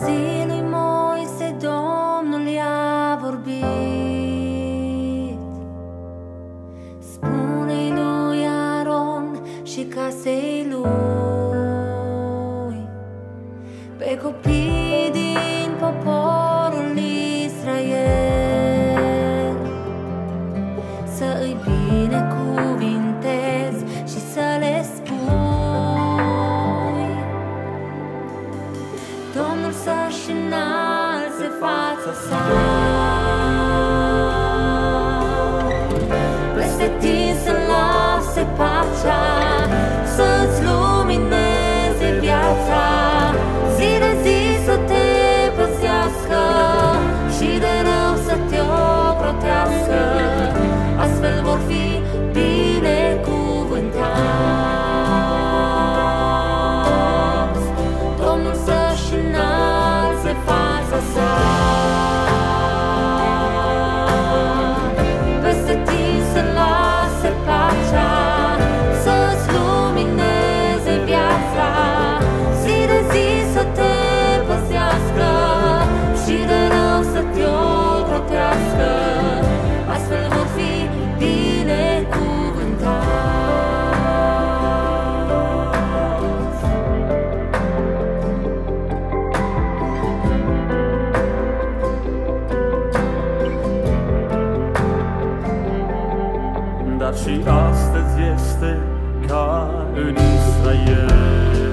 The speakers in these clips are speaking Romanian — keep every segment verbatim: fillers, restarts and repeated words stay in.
zi lui Moise Domnul i-a vorbit. Spune-i lui Aron și casei lui, pe copii din poporul Israel, să îi binecuvintezi și să le spui: Domnul să-și înalțe fața sa peste tine, să lase pacea, să-ți lumineze viața, zi de zi să te păzească și de rău să te ocrotească. Astfel vor fi binecuvântați. Domnul să-și înalțe fața sa peste tine, să lase pacea, să-ți lumineze viața, zi de zi să te păzească și de rău să te ocrotească. Astfel vor fi binecuvântați. Dar și astăzi este ca în Israel,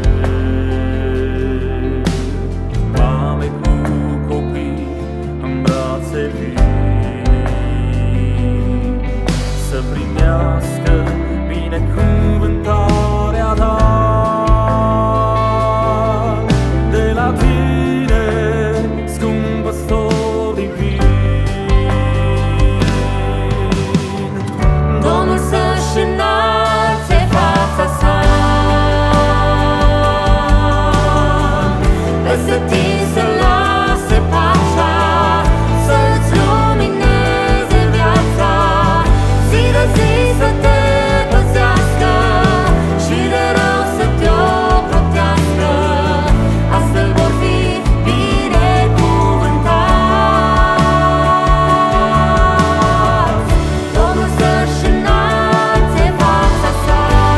mame cu copii în brațe vii, să primească binecuvântarea ta de la tine, scump păstor divin. Domnul să-și înalțe fața sa peste tine, să lase pacea, să-ți lumineze viața, zi de zi să te păzească și de rău să te ocrotească. Astfel vor fi binecuvântați. Domnul să-și înalțe fața sa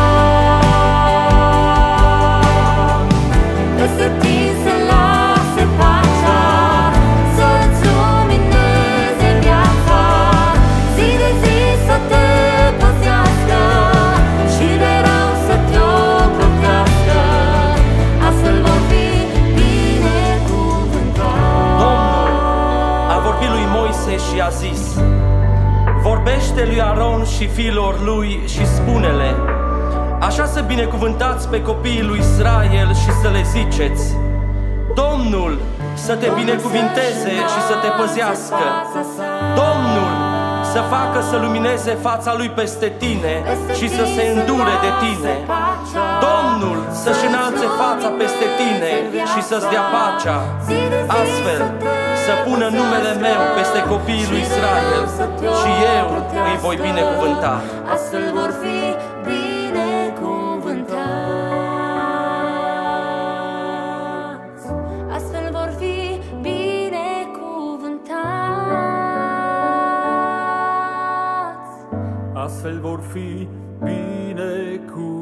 peste tine, să lase pacea, să-ți lumineze viața, zi de zi să te păzească și de rău să te ocrotească. Astfel vor fi binecuvântați. Domnul a vorbit lui Moise și a zis: vorbește lui Aron și fiilor lui și spune-le: așa să binecuvântați pe copiii lui Israel și să le ziceți: Domnul să te binecuvinteze și să te păzească. Domnul să facă să lumineze fața lui peste tine și să se îndure de tine. Domnul să-și înalțe fața peste tine și să-ți dea pacea. Astfel să pună numele meu peste copiii lui Israel și eu îi voi binecuvânta. Astfel vor fi binecuvântați. Astfel vor fi binecuvântați. Astfel vor fi binecuvântați.